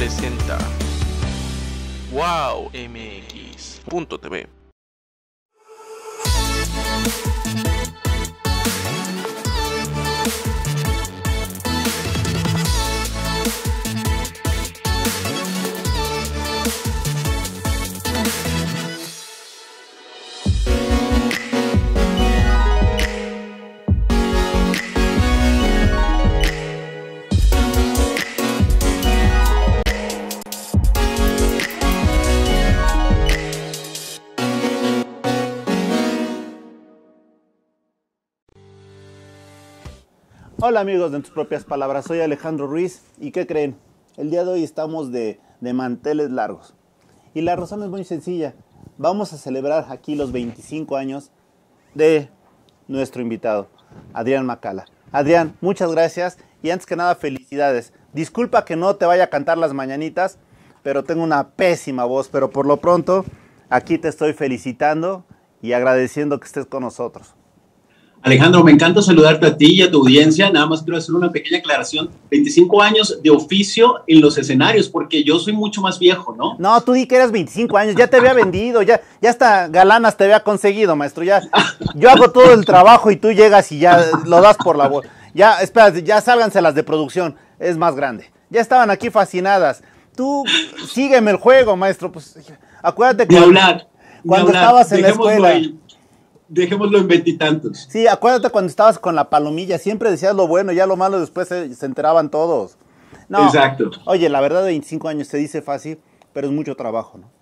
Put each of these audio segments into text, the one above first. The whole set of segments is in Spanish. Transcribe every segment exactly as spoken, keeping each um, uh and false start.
presenta wow m x punto t v. Hola amigos de En Tus Propias Palabras, soy Alejandro Ruiz y ¿qué creen? El día de hoy estamos de, de manteles largos y la razón es muy sencilla. Vamos a celebrar aquí los veinticinco años de nuestro invitado, Adrián Macala. Adrián, muchas gracias y antes que nada felicidades. Disculpa que no te vaya a cantar las mañanitas, pero tengo una pésima voz, pero por lo pronto aquí te estoy felicitando y agradeciendo que estés con nosotros. Alejandro, me encanta saludarte a ti y a tu audiencia. Nada más quiero hacer una pequeña aclaración. veinticinco años de oficio en los escenarios, porque yo soy mucho más viejo, ¿no? No, tú di que eras veinticinco años, ya te había vendido, ya, ya hasta galanas te había conseguido, maestro. Ya, yo hago todo el trabajo y tú llegas y ya lo das por la voz. Ya, espera, ya sálganse las de producción, es más grande. Ya estaban aquí fascinadas. Tú sígueme el juego, maestro. Pues acuérdate que de hablar, cuando de estabas en la Dejémoslo escuela. ahí. Dejémoslo en veintitantos. Sí, acuérdate cuando estabas con la palomilla, siempre decías lo bueno, ya lo malo después se, se enteraban todos. No, exacto. Oye, la verdad, veinticinco años se dice fácil, pero es mucho trabajo, ¿no?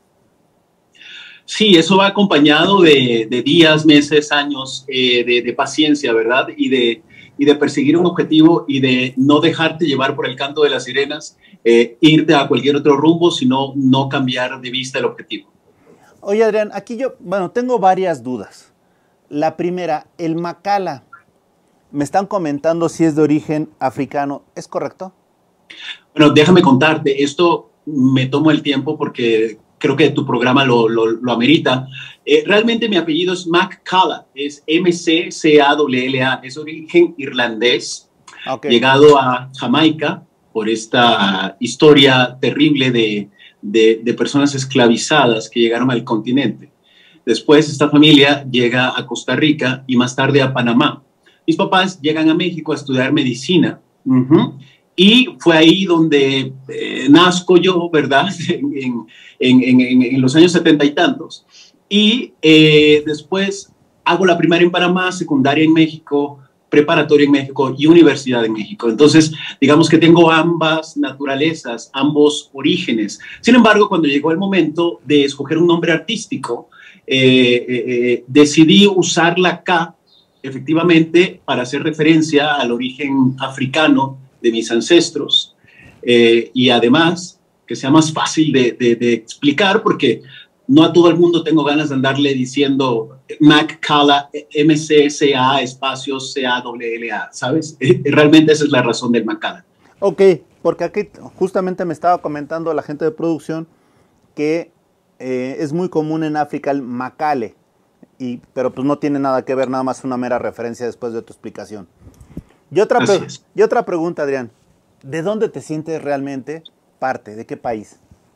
Sí, eso va acompañado de, de días, meses, años eh, de, de paciencia, ¿verdad? Y de, y de perseguir un objetivo y de no dejarte llevar por el canto de las sirenas, eh, irte a cualquier otro rumbo, sino no cambiar de vista el objetivo. Oye, Adrián, aquí yo, bueno, tengo varias dudas. La primera, el Macala, me están comentando si es de origen africano, ¿es correcto? Bueno, déjame contarte, esto me tomo el tiempo porque creo que tu programa lo, lo, lo amerita. Eh, realmente mi apellido es Macala, es M C C A L L A, es origen irlandés, okay. Llegado a Jamaica por esta historia terrible de, de, de personas esclavizadas que llegaron al continente. Después esta familia llega a Costa Rica y más tarde a Panamá. Mis papás llegan a México a estudiar medicina. Uh-huh. Y fue ahí donde eh, nazco yo, ¿verdad? En, en, en, en, en los años setenta y tantos. Y eh, después hago la primaria en Panamá, secundaria en México, preparatoria en México y universidad en México. Entonces, digamos que tengo ambas naturalezas, ambos orígenes. Sin embargo, cuando llegó el momento de escoger un nombre artístico, Eh, eh, decidí usar la K efectivamente para hacer referencia al origen africano de mis ancestros eh, y además que sea más fácil de, de, de explicar porque no a todo el mundo tengo ganas de andarle diciendo Macala, M C C A espacios C A L L A, ¿sabes? Realmente esa es la razón del Macala. Ok, porque aquí justamente me estaba comentando la gente de producción que Eh, es muy común en África el Macale, y, pero pues no tiene nada que ver, nada más una mera referencia después de tu explicación. Y otra, y otra pregunta, Adrián, ¿de dónde te sientes realmente parte? ¿De qué país?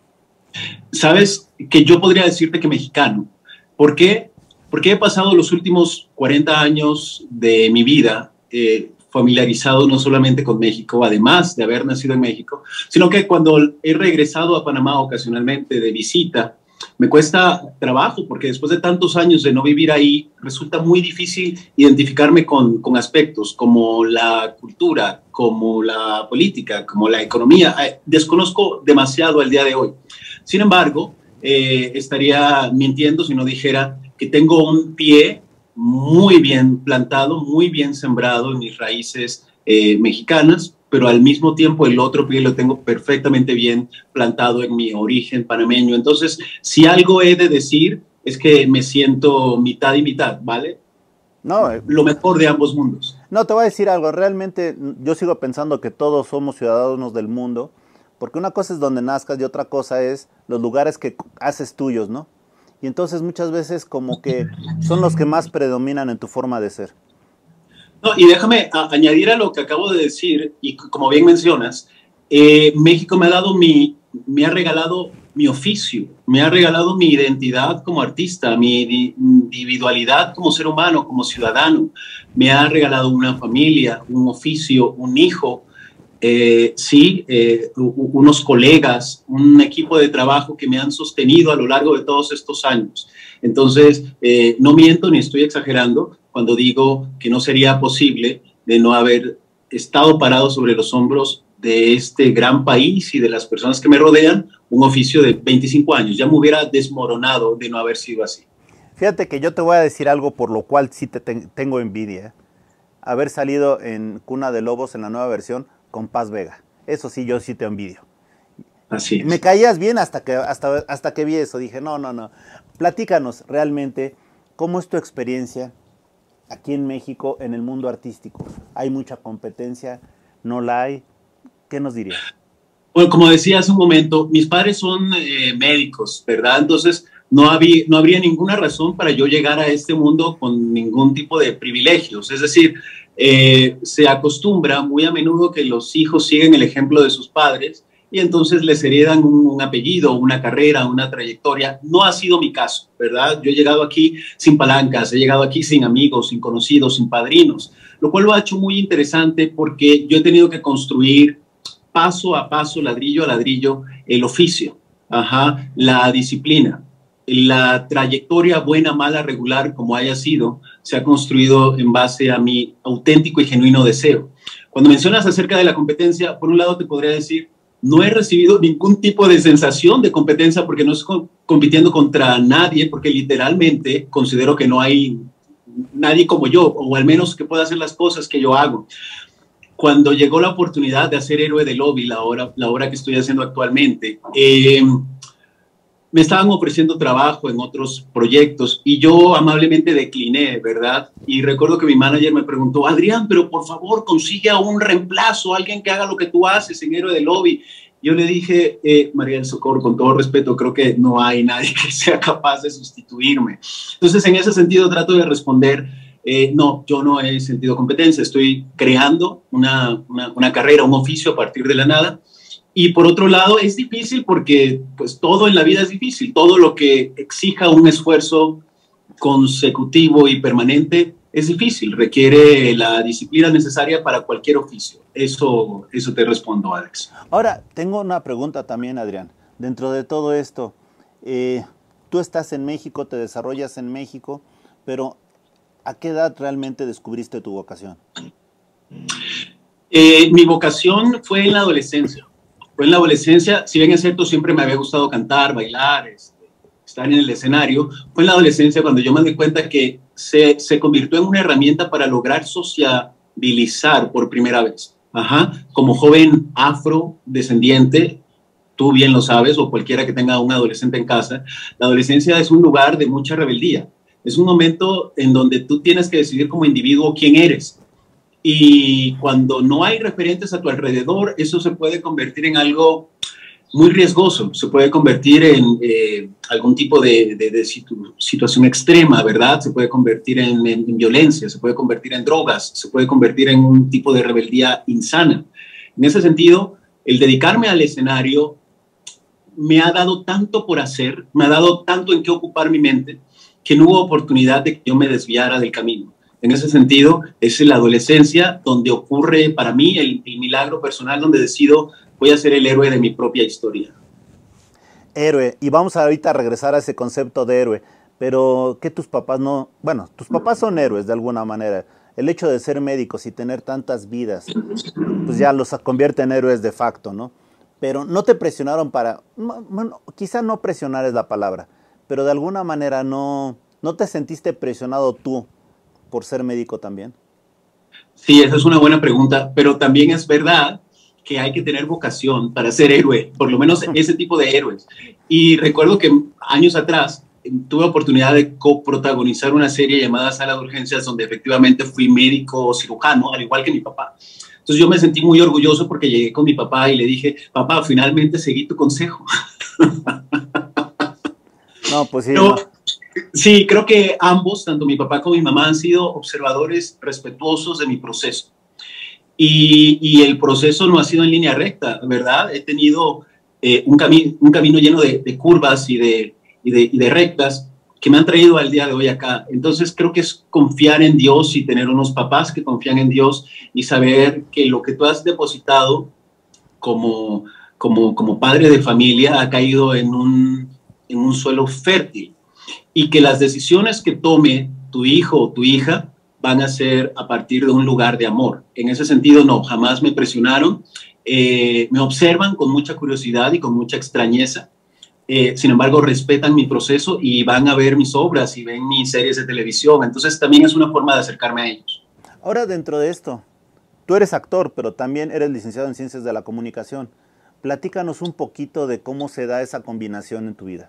Sabes que yo podría decirte que mexicano. ¿Por qué? Porque he pasado los últimos cuarenta años de mi vida eh, familiarizado no solamente con México, además de haber nacido en México, sino que cuando he regresado a Panamá ocasionalmente de visita, me cuesta trabajo porque después de tantos años de no vivir ahí, resulta muy difícil identificarme con, con aspectos como la cultura, como la política, como la economía. Eh, desconozco demasiado al día de hoy. Sin embargo, eh, estaría mintiendo si no dijera que tengo un pie muy bien plantado, muy bien sembrado en mis raíces eh, mexicanas, pero al mismo tiempo el otro pie lo tengo perfectamente bien plantado en mi origen panameño. Entonces, si algo he de decir es que me siento mitad y mitad, ¿vale? No, eh, lo mejor de ambos mundos. No, te voy a decir algo, realmente yo sigo pensando que todos somos ciudadanos del mundo, porque una cosa es donde nazcas y otra cosa es los lugares que haces tuyos, ¿no? Y entonces muchas veces como que son los que más predominan en tu forma de ser. No, y déjame a, añadir a lo que acabo de decir, y como bien mencionas, eh, México me ha dado mi, me ha regalado mi oficio, me ha regalado mi identidad como artista, mi individualidad como ser humano, como ciudadano, me ha regalado una familia, un oficio, un hijo, eh, sí, eh, unos colegas, un equipo de trabajo que me han sostenido a lo largo de todos estos años. Entonces, eh, no miento ni estoy exagerando cuando digo que no sería posible de no haber estado parado sobre los hombros de este gran país y de las personas que me rodean, un oficio de veinticinco años. Ya me hubiera desmoronado de no haber sido así. Fíjate que yo te voy a decir algo por lo cual sí te ten tengo envidia. Haber salido en Cuna de Lobos en la nueva versión con Paz Vega. Eso sí, yo sí te envidio. Así es. Me caías bien hasta que, hasta, hasta que vi eso. Dije, no, no, no. Platícanos realmente cómo es tu experiencia aquí en México en el mundo artístico. ¿Hay mucha competencia? ¿No la hay? ¿Qué nos dirías? Bueno, como decía hace un momento, mis padres son eh, médicos, ¿verdad? Entonces, no, había, no habría ninguna razón para yo llegar a este mundo con ningún tipo de privilegios. Es decir, eh, se acostumbra muy a menudo que los hijos siguen el ejemplo de sus padres y entonces les heredan un, un apellido, una carrera, una trayectoria. No ha sido mi caso, ¿verdad? Yo he llegado aquí sin palancas, he llegado aquí sin amigos, sin conocidos, sin padrinos, lo cual lo ha hecho muy interesante porque yo he tenido que construir paso a paso, ladrillo a ladrillo, el oficio, ajá, la disciplina, la trayectoria buena, mala, regular, como haya sido, se ha construido en base a mi auténtico y genuino deseo. Cuando mencionas acerca de la competencia, por un lado te podría decir, no he recibido ningún tipo de sensación de competencia porque no estoy compitiendo contra nadie, porque literalmente considero que no hay nadie como yo, o al menos que pueda hacer las cosas que yo hago. Cuando llegó la oportunidad de hacer Héroe de Lobby, la obra, la obra que estoy haciendo actualmente, eh, me estaban ofreciendo trabajo en otros proyectos y yo amablemente decliné, ¿verdad? Y recuerdo que mi manager me preguntó, Adrián, pero por favor consigue a un reemplazo, alguien que haga lo que tú haces en Héroe de Lobby. Yo le dije, eh, María del Socorro, con todo respeto, creo que no hay nadie que sea capaz de sustituirme. Entonces, en ese sentido, trato de responder, eh, no, yo no he sentido competencia, estoy creando una, una, una carrera, un oficio a partir de la nada. Y por otro lado, es difícil porque pues, todo en la vida es difícil. Todo lo que exija un esfuerzo consecutivo y permanente es difícil. Requiere la disciplina necesaria para cualquier oficio. Eso, eso te respondo, Alex. Ahora, tengo una pregunta también, Adrián. Dentro de todo esto, eh, tú estás en México, te desarrollas en México, pero ¿a qué edad realmente descubriste tu vocación? Eh, mi vocación fue en la adolescencia. Fue en la adolescencia, si bien es cierto, siempre me había gustado cantar, bailar, este, estar en el escenario. Fue en la adolescencia cuando yo me di cuenta que se, se convirtió en una herramienta para lograr sociabilizar por primera vez. Ajá. Como joven afrodescendiente, tú bien lo sabes, o cualquiera que tenga un adolescente en casa, la adolescencia es un lugar de mucha rebeldía. Es un momento en donde tú tienes que decidir como individuo quién eres. Y cuando no hay referentes a tu alrededor, eso se puede convertir en algo muy riesgoso. Se puede convertir en eh, algún tipo de, de, de situ situación extrema, ¿verdad? Se puede convertir en, en, en violencia, se puede convertir en drogas, se puede convertir en un tipo de rebeldía insana. En ese sentido, el dedicarme al escenario me ha dado tanto por hacer, me ha dado tanto en qué ocupar mi mente, que no hubo oportunidad de que yo me desviara del camino. En ese sentido, es en la adolescencia donde ocurre para mí el, el milagro personal, donde decido, voy a ser el héroe de mi propia historia. Héroe, y vamos ahorita a regresar a ese concepto de héroe, pero que tus papás no, bueno, tus papás son héroes de alguna manera. El hecho de ser médicos y tener tantas vidas, pues ya los convierte en héroes de facto, ¿no? Pero no te presionaron para, bueno, quizá no presionar es la palabra, pero de alguna manera no, no te sentiste presionado tú por ser médico también. Sí, esa es una buena pregunta, pero también es verdad que hay que tener vocación para ser héroe, por lo menos ese tipo de héroes. Y recuerdo que años atrás tuve oportunidad de coprotagonizar una serie llamada Sala de Urgencias, donde efectivamente fui médico cirujano, al igual que mi papá. Entonces yo me sentí muy orgulloso porque llegué con mi papá y le dije, papá, finalmente seguí tu consejo. No, pues sí. Pero, no. Sí, creo que ambos, tanto mi papá como mi mamá, han sido observadores respetuosos de mi proceso. Y, y el proceso no ha sido en línea recta, ¿verdad? He tenido eh, un, cami un camino lleno de, de curvas y de, y, de, y de rectas que me han traído al día de hoy acá. Entonces creo que es confiar en Dios y tener unos papás que confían en Dios y saber que lo que tú has depositado como, como, como padre de familia ha caído en un, en un suelo fértil y que las decisiones que tome tu hijo o tu hija van a ser a partir de un lugar de amor. En ese sentido, no, jamás me presionaron, eh, me observan con mucha curiosidad y con mucha extrañeza. Eh, sin embargo, respetan mi proceso y van a ver mis obras y ven mis series de televisión. Entonces también es una forma de acercarme a ellos. Ahora, dentro de esto, tú eres actor, pero también eres licenciado en Ciencias de la Comunicación. Platícanos un poquito de cómo se da esa combinación en tu vida.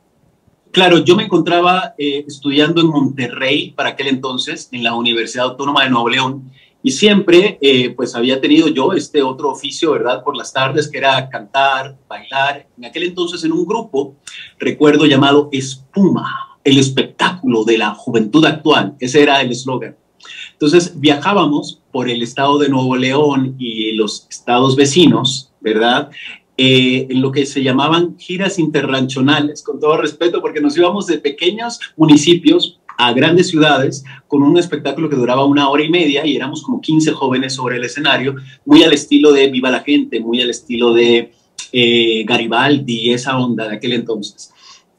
Claro, yo me encontraba eh, estudiando en Monterrey para aquel entonces, en la Universidad Autónoma de Nuevo León, y siempre eh, pues había tenido yo este otro oficio, ¿verdad? Por las tardes, que era cantar, bailar. En aquel entonces en un grupo, recuerdo, llamado Espuma, el espectáculo de la juventud actual. Ese era el eslogan. Entonces viajábamos por el estado de Nuevo León y los estados vecinos, ¿verdad? Eh, en lo que se llamaban giras interranchonales, con todo respeto, porque nos íbamos de pequeños municipios a grandes ciudades con un espectáculo que duraba una hora y media y éramos como quince jóvenes sobre el escenario, muy al estilo de Viva la Gente, muy al estilo de eh, Garibaldi, esa onda de aquel entonces.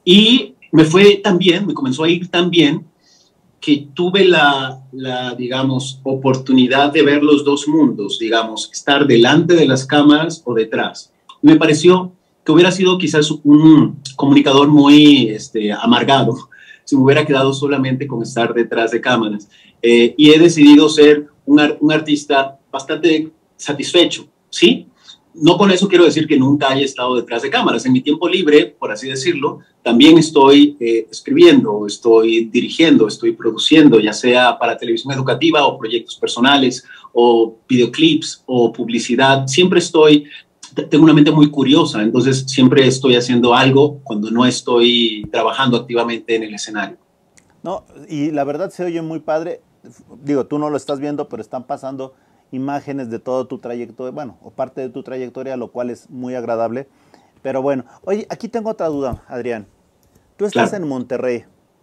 Y me fue tan bien, me comenzó a ir tan bien que tuve la, la, digamos, oportunidad de ver los dos mundos, digamos, estar delante de las cámaras o detrás. Y me pareció que hubiera sido quizás un comunicador muy este, amargado si me hubiera quedado solamente con estar detrás de cámaras. Eh, y he decidido ser un, ar un artista bastante satisfecho, ¿sí? No con eso quiero decir que nunca haya estado detrás de cámaras. En mi tiempo libre, por así decirlo, también estoy eh, escribiendo, estoy dirigiendo, estoy produciendo, ya sea para televisión educativa o proyectos personales o videoclips o publicidad. Siempre estoy, tengo una mente muy curiosa, entonces siempre estoy haciendo algo cuando no estoy trabajando activamente en el escenario. No, y la verdad se oye muy padre. Digo, tú no lo estás viendo, pero están pasando imágenes de todo tu trayectoria, bueno, o parte de tu trayectoria, lo cual es muy agradable. Pero bueno, oye, aquí tengo otra duda, Adrián. Tú estás claro. en Monterrey,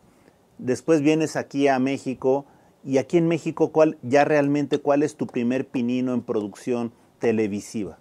después vienes aquí a México, y aquí en México, ¿cuál, ya realmente, cuál es tu primer pinino en producción televisiva?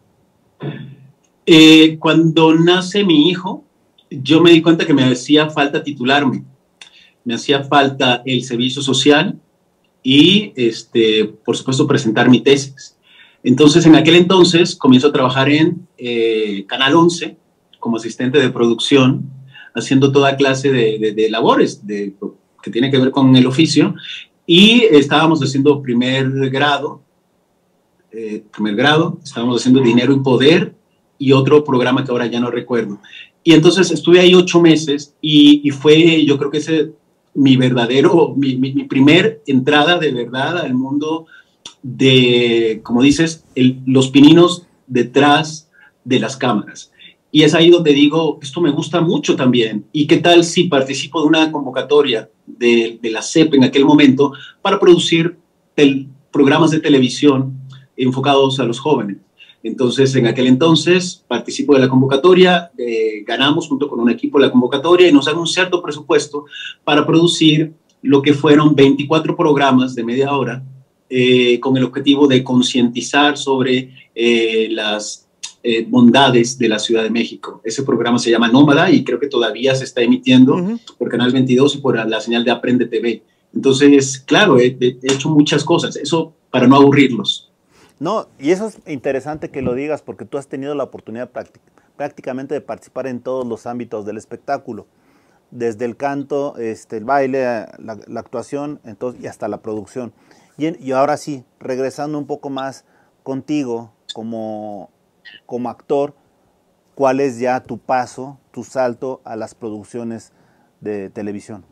Eh, cuando nace mi hijo, yo me di cuenta que me hacía falta titularme, me hacía falta el servicio social, y, este, por supuesto, presentar mi tesis. Entonces, en aquel entonces, comienzo a trabajar en eh, Canal once como asistente de producción, haciendo toda clase de, de, de labores de, que tiene que ver con el oficio, y estábamos haciendo primer grado, eh, primer grado, estábamos haciendo Dinero y Poder, y otro programa que ahora ya no recuerdo. Y entonces estuve ahí ocho meses, y, y fue, yo creo que ese... mi verdadero, mi, mi, mi primer entrada de verdad al mundo de, como dices, el, los pininos detrás de las cámaras. Y es ahí donde digo, esto me gusta mucho también. ¿Y qué tal si participo de una convocatoria de, de la S E P en aquel momento para producir tel, programas de televisión enfocados a los jóvenes? Entonces, en aquel entonces, participo de la convocatoria, eh, ganamos junto con un equipo la convocatoria y nos dan un cierto presupuesto para producir lo que fueron veinticuatro programas de media hora eh, con el objetivo de concientizar sobre eh, las eh, bondades de la Ciudad de México. Ese programa se llama Nómada y creo que todavía se está emitiendo uh-huh. por Canal veintidós y por la señal de Aprende T V. Entonces, claro, he, he hecho muchas cosas, eso para no aburrirlos. No, y eso es interesante que lo digas porque tú has tenido la oportunidad prácticamente de participar en todos los ámbitos del espectáculo, desde el canto, este, el baile, la, la actuación, entonces, y hasta la producción. Y, y ahora sí, regresando un poco más contigo como, como actor, ¿cuál es ya tu paso, tu salto a las producciones de televisión?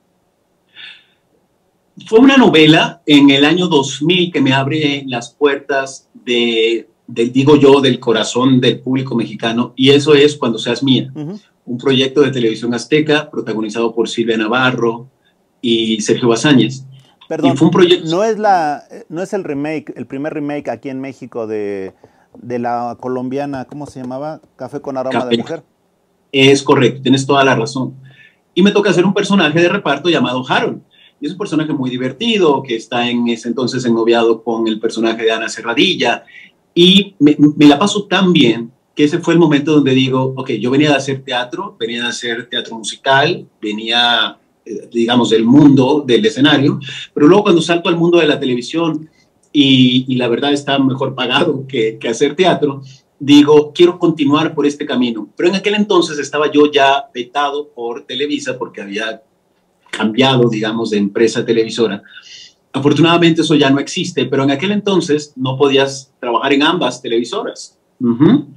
Fue una novela en el año dos mil que me abre las puertas de, de, digo yo, del corazón del público mexicano, y eso es Cuando seas mía, uh-huh. un proyecto de televisión azteca protagonizado por Silvia Navarro y Sergio Bazáñez. Perdón, y fue un proyecto... no es la, no es el remake, el primer remake aquí en México de de la colombiana, ¿cómo se llamaba? Café con aroma Café. de mujer. Es correcto, tienes toda la razón. Y me toca hacer un personaje de reparto llamado Harold. Y es un personaje muy divertido, que está en ese entonces ennoviado con el personaje de Ana Serradilla. Y me, me la paso tan bien que ese fue el momento donde digo, ok, yo venía de hacer teatro, venía de hacer teatro musical, venía, eh, digamos, del mundo del escenario, pero luego cuando salto al mundo de la televisión y, y la verdad está mejor pagado que, que hacer teatro, digo, quiero continuar por este camino. Pero en aquel entonces estaba yo ya vetado por Televisa porque había cambiado, digamos, de empresa televisora. Afortunadamente eso ya no existe, pero en aquel entonces no podías trabajar en ambas televisoras. Uh-huh.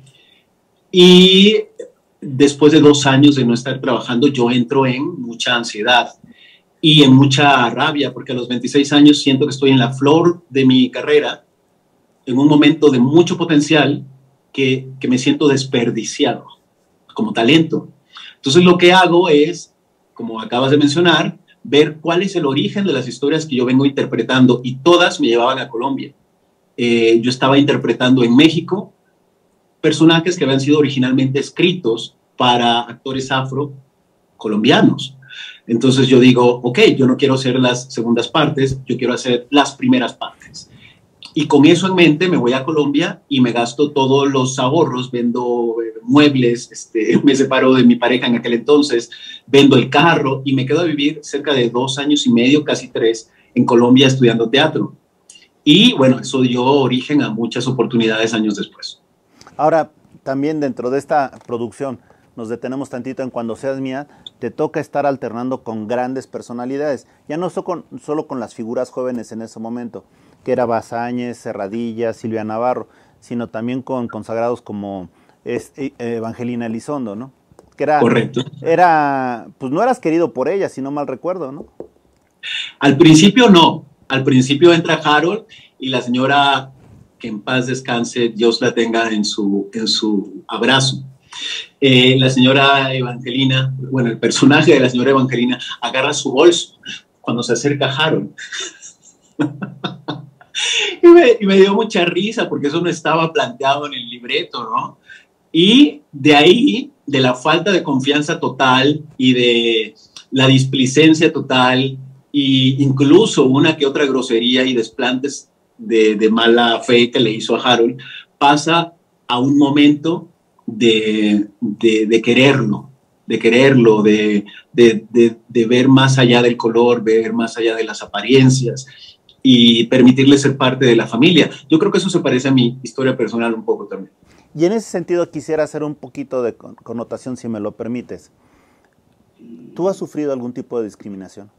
Y después de dos años de no estar trabajando, yo entro en mucha ansiedad y en mucha rabia, porque a los veintiséis años siento que estoy en la flor de mi carrera, en un momento de mucho potencial, que, que me siento desperdiciado como talento. Entonces lo que hago es, como acabas de mencionar, ver cuál es el origen de las historias que yo vengo interpretando, y todas me llevaban a Colombia. Eh, yo estaba interpretando en México personajes que habían sido originalmente escritos para actores afro colombianos. Entonces yo digo, ok, yo no quiero hacer las segundas partes, yo quiero hacer las primeras partes. Y con eso en mente me voy a Colombia y me gasto todos los ahorros, vendo eh, muebles, este, me separo de mi pareja en aquel entonces, vendo el carro y me quedo a vivir cerca de dos años y medio, casi tres, en Colombia estudiando teatro. Y bueno, eso dio origen a muchas oportunidades años después. Ahora, también dentro de esta producción, nos detenemos tantito en Cuando seas mía, te toca estar alternando con grandes personalidades, ya no solo con, solo con las figuras jóvenes en ese momento, que era Bazáñez, Serradilla, Silvia Navarro, sino también con consagrados como es, eh, Evangelina Elizondo, ¿no? Que era, correcto. Era, pues no eras querido por ella, si no mal recuerdo, ¿no? Al principio no, al principio entra Harold y la señora, que en paz descanse, Dios la tenga en su, en su abrazo. Eh, la señora Evangelina, bueno, el personaje de la señora Evangelina agarra su bolso cuando se acerca a Harold. y, me, y me dio mucha risa porque eso no estaba planteado en el libreto, ¿no? Y de ahí, de la falta de confianza total y de la displicencia total e incluso una que otra grosería y desplantes de, de mala fe que le hizo a Harold, pasa a un momento de, de, de quererlo, de quererlo, de, de, de, de ver más allá del color, ver más allá de las apariencias y permitirle ser parte de la familia. Yo creo que eso se parece a mi historia personal un poco también. Y en ese sentido quisiera hacer un poquito de connotación, si me lo permites. ¿Tú has sufrido algún tipo de discriminación?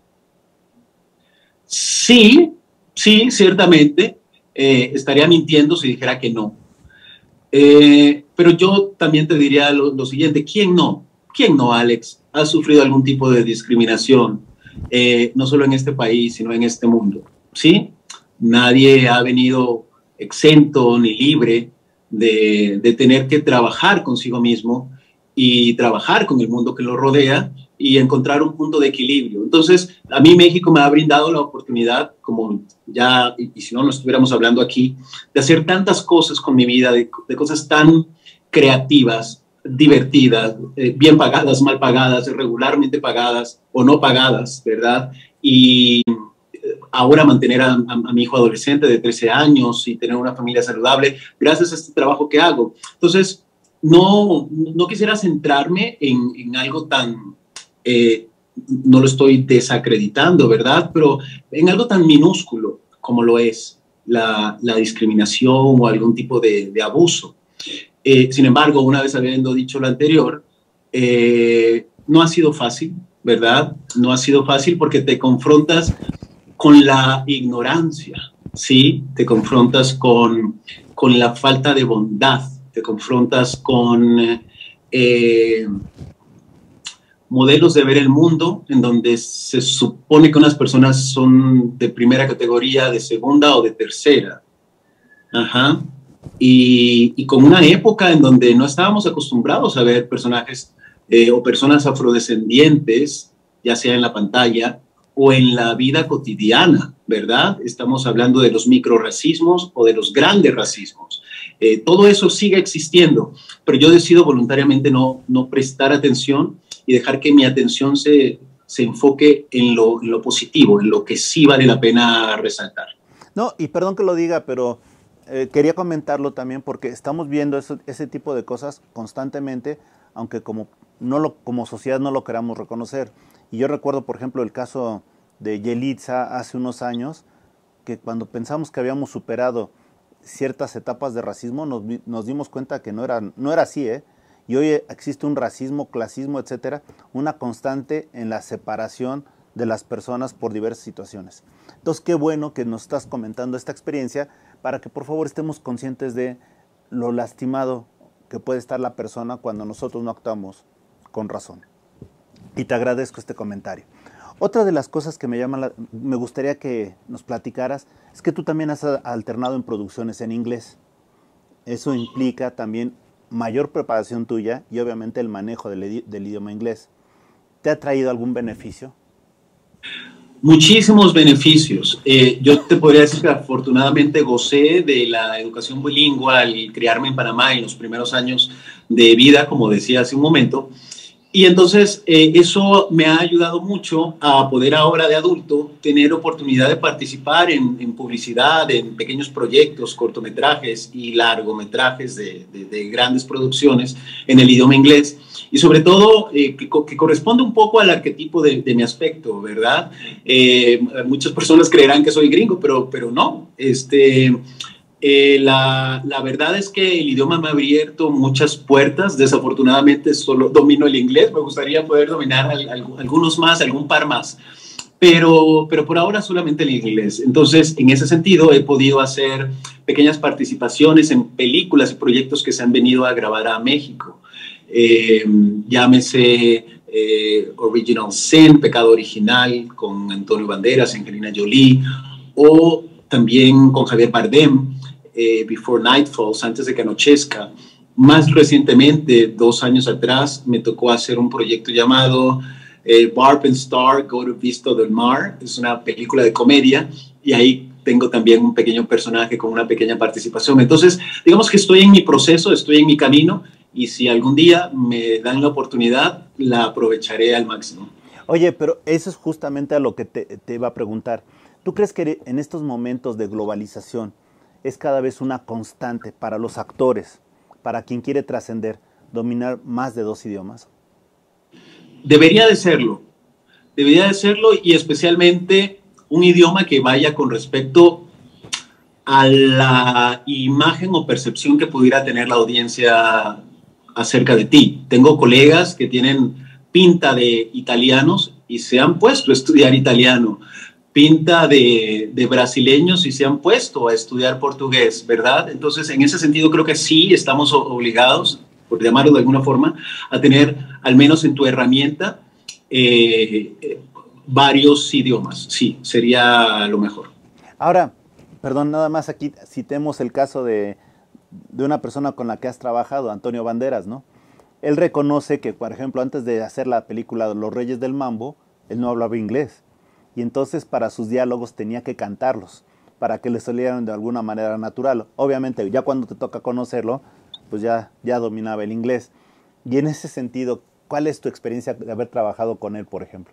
Sí, sí, ciertamente. Eh, estaría mintiendo si dijera que no. Eh, pero yo también te diría lo, lo siguiente, ¿quién no? ¿Quién no, Alex? ¿Ha sufrido algún tipo de discriminación? Eh, no solo en este país, sino en este mundo, ¿sí? Nadie ha venido exento ni libre de, de tener que trabajar consigo mismo y trabajar con el mundo que lo rodea y encontrar un punto de equilibrio. Entonces, a mí México me ha brindado la oportunidad, como ya, y, y si no, no estuviéramos hablando aquí, de hacer tantas cosas con mi vida, de, de cosas tan creativas, divertidas, eh, bien pagadas, mal pagadas, regularmente pagadas o no pagadas, ¿verdad? Y ahora mantener a, a, a mi hijo adolescente de trece años y tener una familia saludable gracias a este trabajo que hago. Entonces, no, no quisiera centrarme en, en algo tan, eh, no lo estoy desacreditando, ¿verdad? Pero en algo tan minúsculo como lo es la, la discriminación o algún tipo de, de abuso. Eh, sin embargo, una vez habiendo dicho lo anterior, eh, no ha sido fácil, ¿verdad? No ha sido fácil porque te confrontas con la ignorancia, ¿sí? Te confrontas con, con la falta de bondad, te confrontas con eh, modelos de ver el mundo en donde se supone que unas personas son de primera categoría, de segunda o de tercera. Ajá. Y, y con una época en donde no estábamos acostumbrados a ver personajes eh, o personas afrodescendientes, ya sea en la pantalla o en la vida cotidiana, ¿verdad? Estamos hablando de los microracismos o de los grandes racismos. Eh, todo eso sigue existiendo, pero yo decido voluntariamente no, no prestar atención y dejar que mi atención se, se enfoque en lo, en lo positivo, en lo que sí vale la pena resaltar. No, y perdón que lo diga, pero eh, quería comentarlo también porque estamos viendo eso, ese tipo de cosas constantemente, aunque como, no lo, como sociedad no lo queramos reconocer. Y yo recuerdo, por ejemplo, el caso de Yelitza hace unos años, que cuando pensamos que habíamos superado ciertas etapas de racismo, nos, nos dimos cuenta que no era, no era así, ¿eh? Y hoy existe un racismo, clasismo, etcétera, una constante en la separación de las personas por diversas situaciones. Entonces, qué bueno que nos estás comentando esta experiencia para que por favor estemos conscientes de lo lastimado que puede estar la persona cuando nosotros no actuamos con razón. Y te agradezco este comentario. Otra de las cosas que me llama la, me gustaría que nos platicaras es que tú también has alternado en producciones en inglés. Eso implica también mayor preparación tuya y obviamente el manejo del, del idioma inglés. ¿Te ha traído algún beneficio? Muchísimos beneficios. Eh, yo te podría decir que afortunadamente gocé de la educación bilingüe al criarme en Panamá en los primeros años de vida, como decía hace un momento. Y entonces eh, eso me ha ayudado mucho a poder ahora de adulto tener oportunidad de participar en, en publicidad, en pequeños proyectos, cortometrajes y largometrajes de, de, de grandes producciones en el idioma inglés. Y sobre todo eh, que, que corresponde un poco al arquetipo de, de mi aspecto, ¿verdad? Eh, muchas personas creerán que soy gringo, pero, pero no. Este... Eh, la, la verdad es que el idioma me ha abierto muchas puertas. Desafortunadamente solo domino el inglés. Me gustaría poder dominar al, al, algunos más, algún par más. Pero, pero por ahora solamente el inglés. Entonces, en ese sentido, he podido hacer pequeñas participaciones en películas y proyectos que se han venido a grabar a México. Eh, llámese eh, Original Sin, Pecado Original, con Antonio Banderas, Angelina Jolie, o también con Javier Bardem. Eh, Before Night Falls, antes de que anochezca. Más recientemente, dos años atrás, me tocó hacer un proyecto llamado eh, Barb and Star, Go to Vista del Mar. Es una película de comedia y ahí tengo también un pequeño personaje con una pequeña participación. Entonces, digamos que estoy en mi proceso, estoy en mi camino y si algún día me dan la oportunidad, la aprovecharé al máximo. Oye, pero eso es justamente a lo que te, te iba a preguntar. ¿Tú crees que en estos momentos de globalización es cada vez una constante para los actores, para quien quiere trascender, dominar más de dos idiomas? Debería de serlo, debería de serlo y especialmente un idioma que vaya con respecto a la imagen o percepción que pudiera tener la audiencia acerca de ti. Tengo colegas que tienen pinta de italianos y se han puesto a estudiar italiano. Pinta de, de brasileños y se han puesto a estudiar portugués, ¿verdad? Entonces, en ese sentido, creo que sí estamos obligados, por llamarlo de alguna forma, a tener, al menos en tu herramienta, eh, eh, varios idiomas. Sí, sería lo mejor. Ahora, perdón, nada más aquí citemos el caso de, de una persona con la que has trabajado, Antonio Banderas, ¿no? Él reconoce que, por ejemplo, antes de hacer la película Los Reyes del Mambo, él no hablaba inglés. Y entonces para sus diálogos tenía que cantarlos, para que le salieran de alguna manera natural. Obviamente, ya cuando te toca conocerlo, pues ya, ya dominaba el inglés. Y en ese sentido, ¿cuál es tu experiencia de haber trabajado con él, por ejemplo?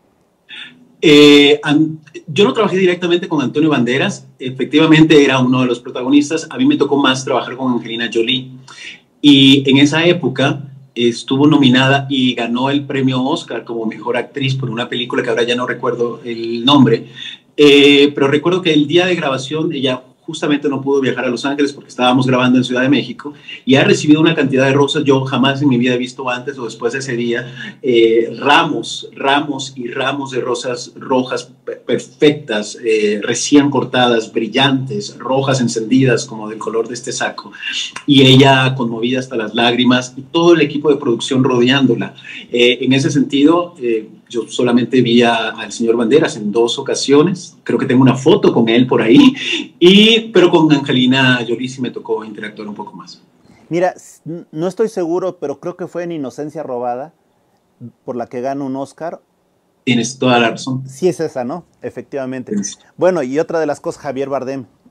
Eh, yo no trabajé directamente con Antonio Banderas, efectivamente era uno de los protagonistas. A mí me tocó más trabajar con Angelina Jolie. Y en esa época estuvo nominada y ganó el premio Oscar como mejor actriz por una película que ahora ya no recuerdo el nombre, eh, pero recuerdo que el día de grabación ella justamente no pudo viajar a Los Ángeles porque estábamos grabando en Ciudad de México y ha recibido una cantidad de rosas. Yo jamás en mi vida he visto antes o después de ese día eh, ramos, ramos y ramos de rosas rojas perfectas, eh, recién cortadas, brillantes, rojas encendidas como del color de este saco, y ella conmovida hasta las lágrimas y todo el equipo de producción rodeándola. Eh, en ese sentido, eh, yo solamente vi a, al señor Banderas en dos ocasiones, creo que tengo una foto con él por ahí, y, pero con Angelina Jolie sí me tocó interactuar un poco más. Mira, no estoy seguro, pero creo que fue en Inocencia Robada, por la que gana un Oscar. Tienes toda la razón. Sí es esa, ¿no? Efectivamente. Sí. Bueno, y otra de las cosas, Javier Bardem.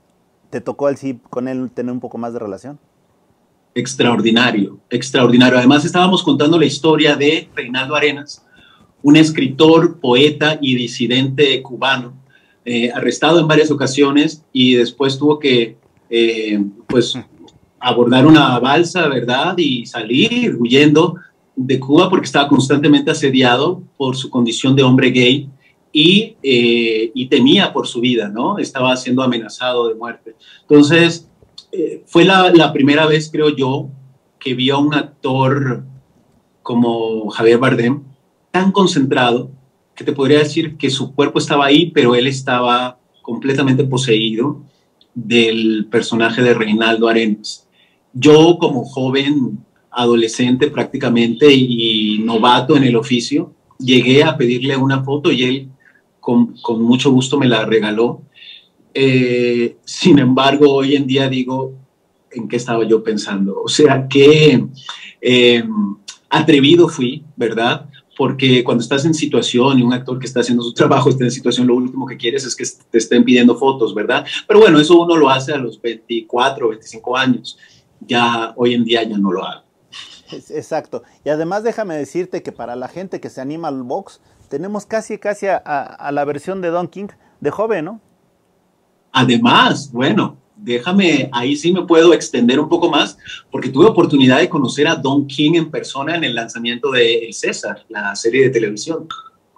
¿Te tocó al sí con él tener un poco más de relación? Extraordinario, extraordinario. Además, estábamos contando la historia de Reinaldo Arenas, un escritor, poeta y disidente cubano, eh, arrestado en varias ocasiones y después tuvo que, eh, pues, abordar una balsa, ¿verdad? Y salir huyendo de Cuba porque estaba constantemente asediado por su condición de hombre gay y, eh, y temía por su vida, ¿no? Estaba siendo amenazado de muerte. Entonces, eh, fue la, la primera vez, creo yo, que vi a un actor como Javier Bardem tan concentrado que te podría decir que su cuerpo estaba ahí, pero él estaba completamente poseído del personaje de Reinaldo Arenas. Yo, como joven, adolescente prácticamente y novato en el oficio, llegué a pedirle una foto y él con, con mucho gusto me la regaló. Eh, sin embargo, hoy en día digo, ¿en qué estaba yo pensando? O sea, qué eh, atrevido fui, ¿verdad? Porque cuando estás en situación y un actor que está haciendo su trabajo está en situación, lo último que quieres es que te estén pidiendo fotos, ¿verdad? Pero bueno, eso uno lo hace a los veinticuatro, veinticinco años. Ya hoy en día ya no lo hago. Exacto. Y además déjame decirte que para la gente que se anima al box, tenemos casi, casi a, a, a la versión de Don King de joven, ¿no? Además, bueno, déjame, ahí sí me puedo extender un poco más, porque tuve oportunidad de conocer a Don King en persona en el lanzamiento de El César, la serie de televisión.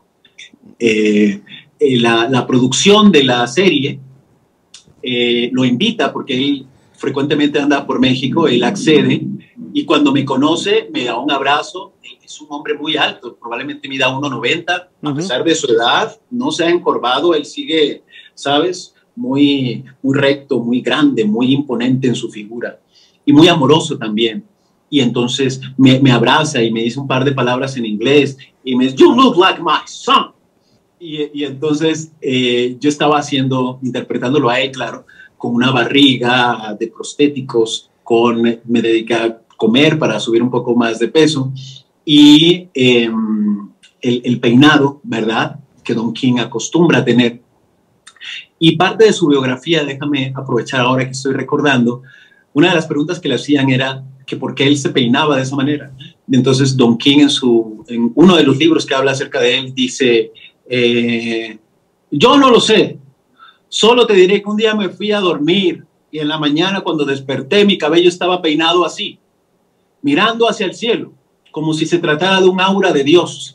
Eh, eh, la, la producción de la serie eh, lo invita, porque él frecuentemente anda por México, él accede, y cuando me conoce, me da un abrazo. Es un hombre muy alto, probablemente mida uno noventa, uh-huh. A pesar de su edad, no se ha encorvado, él sigue, ¿sabes?, muy, muy recto, muy grande, muy imponente en su figura y muy amoroso también. Y entonces me, me abraza y me dice un par de palabras en inglés y me dice, "You look like my son." Y, y entonces eh, yo estaba haciendo, interpretándolo a él, claro, con una barriga de prostéticos, con, me dediqué a comer para subir un poco más de peso y eh, el, el peinado, ¿verdad?, que Don King acostumbra a tener. Y parte de su biografía, déjame aprovechar ahora que estoy recordando, una de las preguntas que le hacían era que por qué él se peinaba de esa manera. Entonces Don King en, su, en uno de los libros que habla acerca de él dice, eh, yo no lo sé, solo te diré que un día me fui a dormir y en la mañana cuando desperté mi cabello estaba peinado así, mirando hacia el cielo, como si se tratara de un aura de Dios.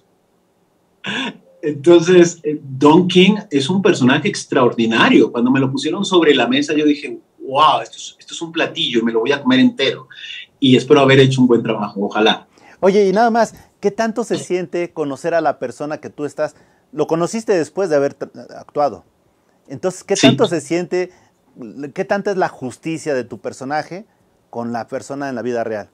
Entonces, Don King es un personaje extraordinario. Cuando me lo pusieron sobre la mesa, yo dije, wow, esto es, esto es un platillo y me lo voy a comer entero. Y espero haber hecho un buen trabajo, ojalá. Oye, y nada más, ¿qué tanto se siente conocer a la persona que tú estás? Lo conociste después de haber actuado. Entonces, ¿qué tanto sí. se siente, qué tanta es la justicia de tu personaje con la persona en la vida real?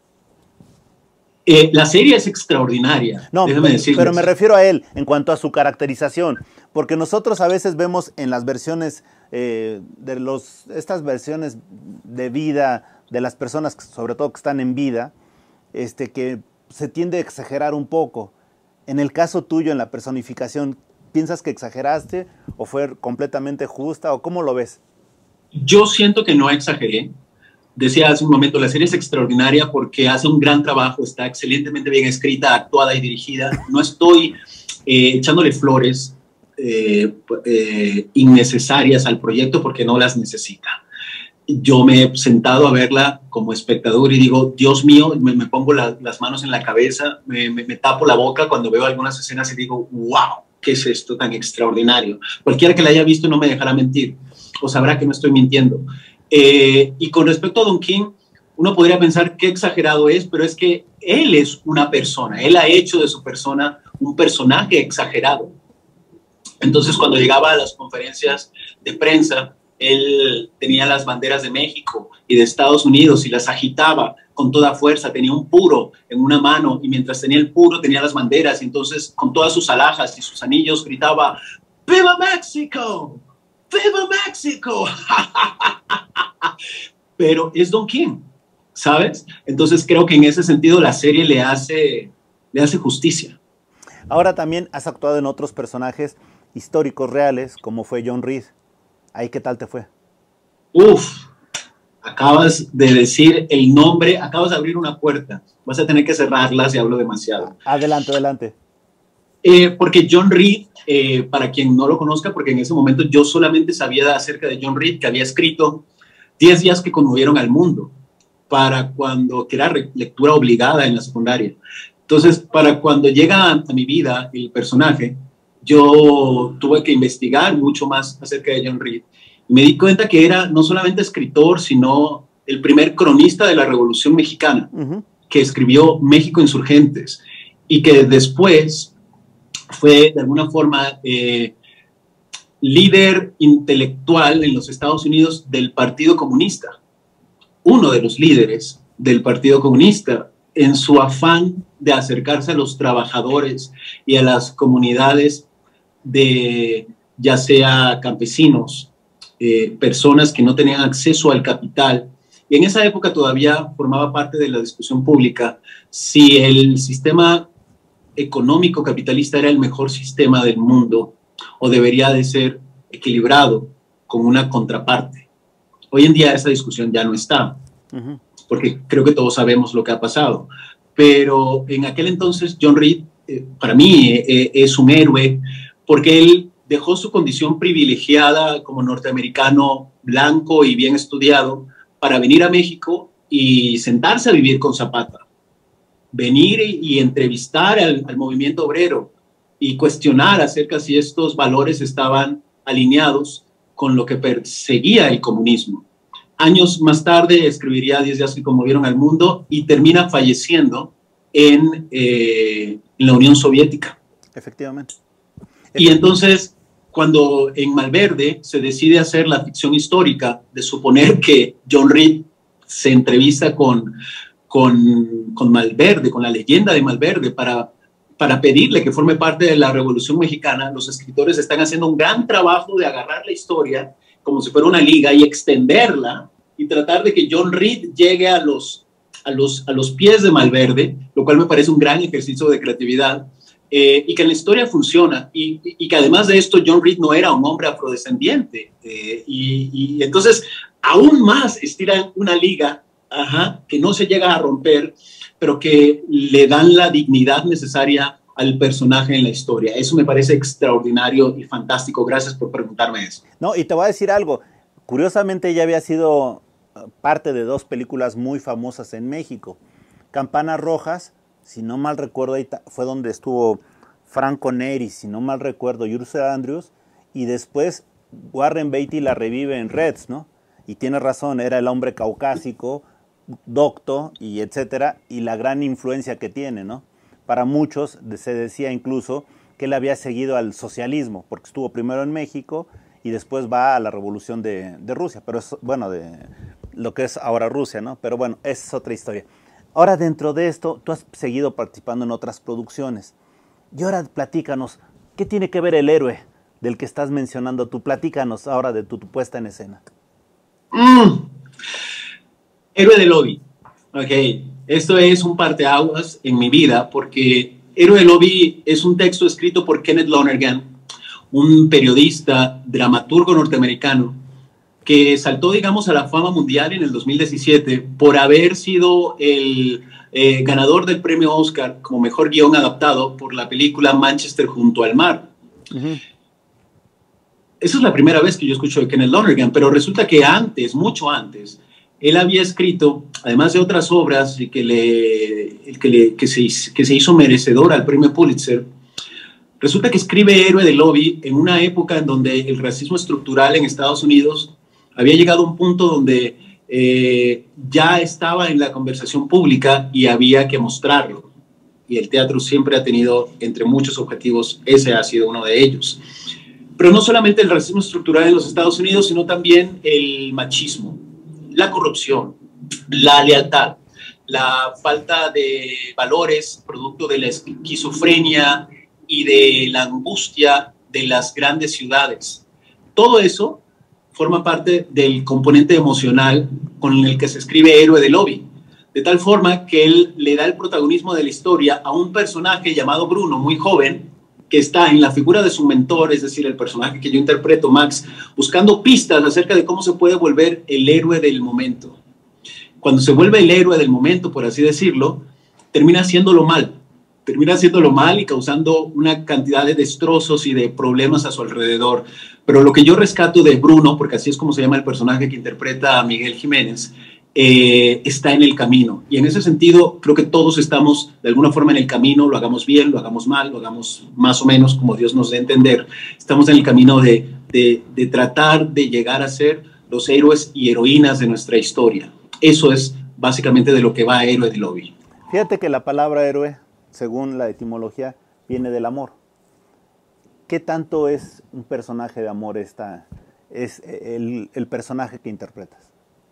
Eh, la serie es extraordinaria. No, pero, pero me refiero a él en cuanto a su caracterización, porque nosotros a veces vemos en las versiones, eh, de los, estas versiones de vida de las personas, sobre todo que están en vida, este, que se tiende a exagerar un poco. En el caso tuyo, en la personificación, ¿piensas que exageraste o fue completamente justa o cómo lo ves? Yo siento que no exageré. Decía hace un momento, la serie es extraordinaria porque hace un gran trabajo, está excelentemente bien escrita, actuada y dirigida. No estoy eh, echándole flores eh, eh, innecesarias al proyecto porque no las necesita. Yo me he sentado a verla como espectador y digo, Dios mío, me, me pongo la, las manos en la cabeza, me, me, me tapo la boca cuando veo algunas escenas y digo, wow, ¿qué es esto tan extraordinario? Cualquiera que la haya visto no me dejará mentir o sabrá que no estoy mintiendo. Eh, y con respecto a Don King, uno podría pensar qué exagerado es, pero es que él es una persona, él ha hecho de su persona un personaje exagerado. Entonces, cuando llegaba a las conferencias de prensa, él tenía las banderas de México y de Estados Unidos y las agitaba con toda fuerza, tenía un puro en una mano y mientras tenía el puro tenía las banderas y entonces con todas sus alhajas y sus anillos gritaba, ¡Viva México! ¡Viva México! Pero es Don King, ¿sabes? Entonces creo que en ese sentido la serie le hace, le hace justicia. Ahora también has actuado en otros personajes históricos reales, como fue John Reed. ¿Ahí qué tal te fue? Uf, acabas de decir el nombre, acabas de abrir una puerta. Vas a tener que cerrarla si hablo demasiado. Adelante, adelante. Eh, porque John Reed, eh, para quien no lo conozca, porque en ese momento yo solamente sabía acerca de John Reed, que había escrito diez días que conmovieron al mundo, para cuando, que era lectura obligada en la secundaria. Entonces, para cuando llega a, a mi vida el personaje, yo tuve que investigar mucho más acerca de John Reed. Y me di cuenta que era no solamente escritor, sino el primer cronista de la Revolución Mexicana, uh-huh. que escribió México Insurgentes, y que después fue de alguna forma eh, líder intelectual en los Estados Unidos del Partido Comunista, uno de los líderes del Partido Comunista, en su afán de acercarse a los trabajadores y a las comunidades de, ya sea campesinos, eh, personas que no tenían acceso al capital. Y en esa época todavía formaba parte de la discusión pública si el sistema económico capitalista era el mejor sistema del mundo o debería de ser equilibrado con una contraparte. Hoy en día esa discusión ya no está, uh-huh. porque creo que todos sabemos lo que ha pasado. Pero en aquel entonces John Reed, eh, para mí, eh, es un héroe porque él dejó su condición privilegiada como norteamericano blanco y bien estudiado para venir a México y sentarse a vivir con Zapata. Venir y, y entrevistar al, al movimiento obrero y cuestionar acerca si estos valores estaban alineados con lo que perseguía el comunismo. Años más tarde escribiría diez días que conmovieron al mundo y termina falleciendo en, eh, en la Unión Soviética. Efectivamente. Y entonces, cuando en Malverde se decide hacer la ficción histórica de suponer que John Reed se entrevista con, con, con Malverde, con la leyenda de Malverde, para, para pedirle que forme parte de la Revolución Mexicana, los escritores están haciendo un gran trabajo de agarrar la historia como si fuera una liga y extenderla y tratar de que John Reed llegue a los, a los, a los pies de Malverde, lo cual me parece un gran ejercicio de creatividad, eh, y que la historia funciona, y, y que además de esto John Reed no era un hombre afrodescendiente, eh, y, y entonces aún más estiran una liga ajá, que no se llega a romper, pero que le dan la dignidad necesaria al personaje en la historia. Eso me parece extraordinario y fantástico. Gracias por preguntarme eso. No, y te voy a decir algo. Curiosamente, ella había sido parte de dos películas muy famosas en México. Campanas Rojas, si no mal recuerdo, ahí fue donde estuvo Franco Neri, si no mal recuerdo, y Ursula Andrews, y después Warren Beatty la revive en Reds, ¿no? Y tiene razón, era el hombre caucásico, docto, y etcétera, y la gran influencia que tiene, ¿no? Para muchos se decía incluso que él había seguido al socialismo, porque estuvo primero en México y después va a la revolución de, de Rusia, pero es, bueno, de lo que es ahora Rusia, ¿no? Pero bueno, esa es otra historia. Ahora, dentro de esto, tú has seguido participando en otras producciones. Y ahora platícanos, ¿qué tiene que ver el héroe del que estás mencionando tú? Platícanos ahora de tu, tu puesta en escena. Mm. Héroe de Lobby. Ok. Esto es un parteaguas en mi vida porque Héroe de Lobby es un texto escrito por Kenneth Lonergan, un periodista, dramaturgo norteamericano, que saltó, digamos, a la fama mundial en el dos mil diecisiete por haber sido el eh, ganador del premio Oscar como mejor guión adaptado por la película Manchester junto al mar. Uh-huh. Esa es la primera vez que yo escucho de Kenneth Lonergan, pero resulta que antes, mucho antes, él había escrito, además de otras obras que, le, que, le, que, se, que se hizo merecedor al premio Pulitzer, resulta que escribe Héroe de Lobby en una época en donde el racismo estructural en Estados Unidos había llegado a un punto donde eh, ya estaba en la conversación pública y había que mostrarlo. Y el teatro siempre ha tenido, entre muchos objetivos, ese ha sido uno de ellos. Pero no solamente el racismo estructural en los Estados Unidos, sino también el machismo, la corrupción, la lealtad, la falta de valores producto de la esquizofrenia y de la angustia de las grandes ciudades. Todo eso forma parte del componente emocional con el que se escribe Héroe de Lobby, de tal forma que él le da el protagonismo de la historia a un personaje llamado Bruno, muy joven, que está en la figura de su mentor, es decir, el personaje que yo interpreto, Max, buscando pistas acerca de cómo se puede volver el héroe del momento. Cuando se vuelve el héroe del momento, por así decirlo, termina haciéndolo mal. Termina haciéndolo mal y causando una cantidad de destrozos y de problemas a su alrededor. Pero lo que yo rescato de Bruno, porque así es como se llama el personaje que interpreta a Miguel Jiménez, eh, está en el camino. Y en ese sentido, creo que todos estamos de alguna forma en el camino, lo hagamos bien, lo hagamos mal, lo hagamos más o menos como Dios nos dé a entender. Estamos en el camino de, de, de tratar de llegar a ser los héroes y heroínas de nuestra historia. Eso es básicamente de lo que va Héroe de Lobby. Fíjate que la palabra héroe, según la etimología, viene del amor. ¿Qué tanto es un personaje de amor esta, es el, el personaje que interpretas?